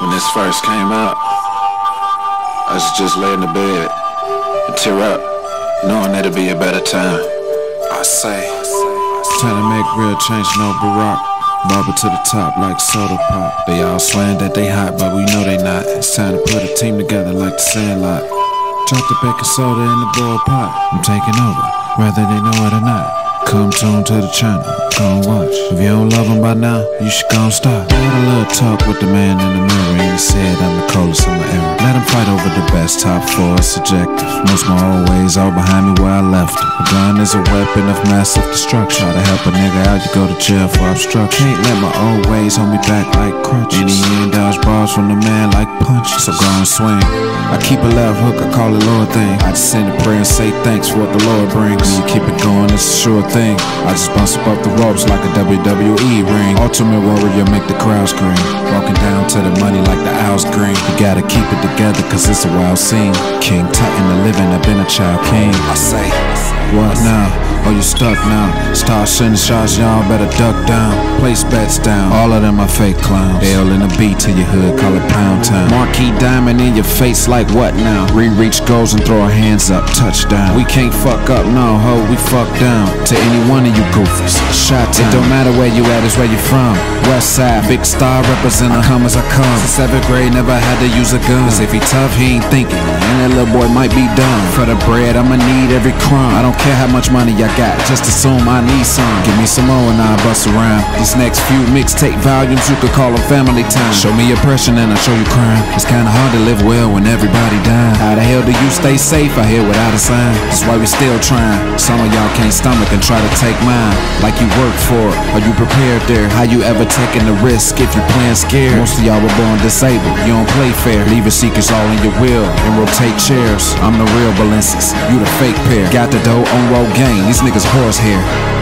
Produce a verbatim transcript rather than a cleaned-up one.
When this first came out, I used to just lay in the bed and tear up, knowing it'd be a better time. I say, time to make real change, no Barack. Bubble to the top like soda pop. They all swearing that they hot, but we know they not. It's time to put a team together like the Sandlot. Drop the baking soda in the boiled pot. I'm taking over, whether they know it or not. Come tune to the channel, come watch. If you don't love him by now, you should gon' stop. I had a little talk with the man in the mirror, and he said I'm the coldest in my era. Let him fight over the best, top four is subjective. Most my old ways all behind me where I left it. A gun is a weapon of massive destruction. Try to help a nigga out, you go to jail for obstruction. Can't let my old ways hold me back like crutches. Any end dodge balls from the man like punches. So go and swing. I keep a left hook, I call it Lord thing. I just send a prayer and say thanks for what the Lord brings. When you keep it going, it's a sure thing. I just bounce up the ropes like a W W E ring. Ultimate warrior, make the crowd scream. Walking down to the money like the owl's green. You gotta keep it together cause it's a wild scene. King Titan the living, I've been a child king. I say, what now? Oh, you stuck now. Start sending shots, y'all better duck down. Place bets down, all of them are fake clowns. L in the B to your hood, call it Pound Town. Marquee diamond in your face like what now? Re-reach goals and throw our hands up, touchdown. We can't fuck up, no ho, we fuck down. To any one of you goofies, shot time. It don't matter where you at, it's where you from. West side, big star represent, I come as I come. Since seventh grade, never had to use a gun. Cause if he tough, he ain't thinking, and that little boy might be dumb. For the bread, I'ma need every crumb. I don't care how much money I got, just assume I need some. Give me some more and I'll bust around. These next few mixtape volumes, you could call them family time. Show me oppression and I'll show you crime. It's kinda hard to live well when everybody dying. How the hell do you stay safe out here without a sign? That's why we still trying. Some of y'all can't stomach and try to take mine. Like you work for it, are you prepared there? How you ever taking the risk if you're playing scared? Most of y'all were born disabled, you don't play fair. Leave seekers all in your wheel and rotate chairs. I'm the real Balenciagas, you the fake pair. Got the dough on roll game, these niggas horsehair.